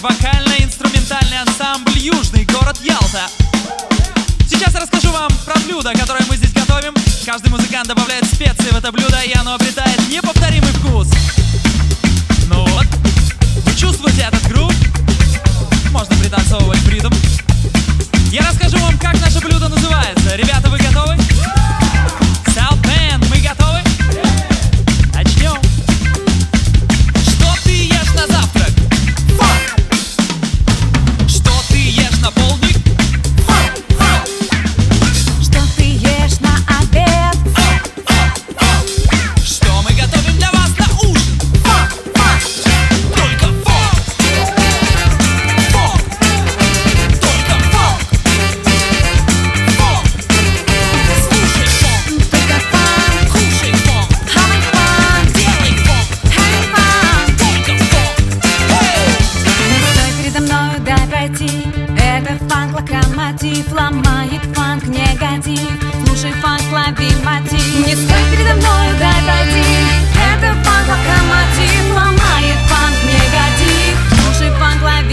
вокально-инструментальный ансамбль «Южный город Ялта». Сейчас я расскажу вам про блюдо, которое мы здесь готовим. Каждый музыкант добавляет специи в это блюдо, и оно обретает неповторимый вкус. Ну вот, вы чувствуете этот грув? Можно пританцовывать в ритм. Я расскажу вам, как наше блюдо называется. Ребята, вы готовы? South Band, мы готовы? Начнем. Что ты ешь на завтрак? Фанк. Что ты ешь на полдник? Фанк. Что ты ешь на обед? Что мы готовим для вас на ужин? Фанк. Только фанк. Фанк. Только фанк. Фанк. Слушай фанк. Только фанк. Кушай фанк. Having fun, Делай фанк. having fun. Только фанк. Стой передо мною, дай пройти. Это фанк-локомотив, ломает фанк негатив. Слушай фанк, лови мотив. Не стой передо мною, дай пройти. Это фанк-локомотив, ломает фанк негатив. Слушай фанк, лови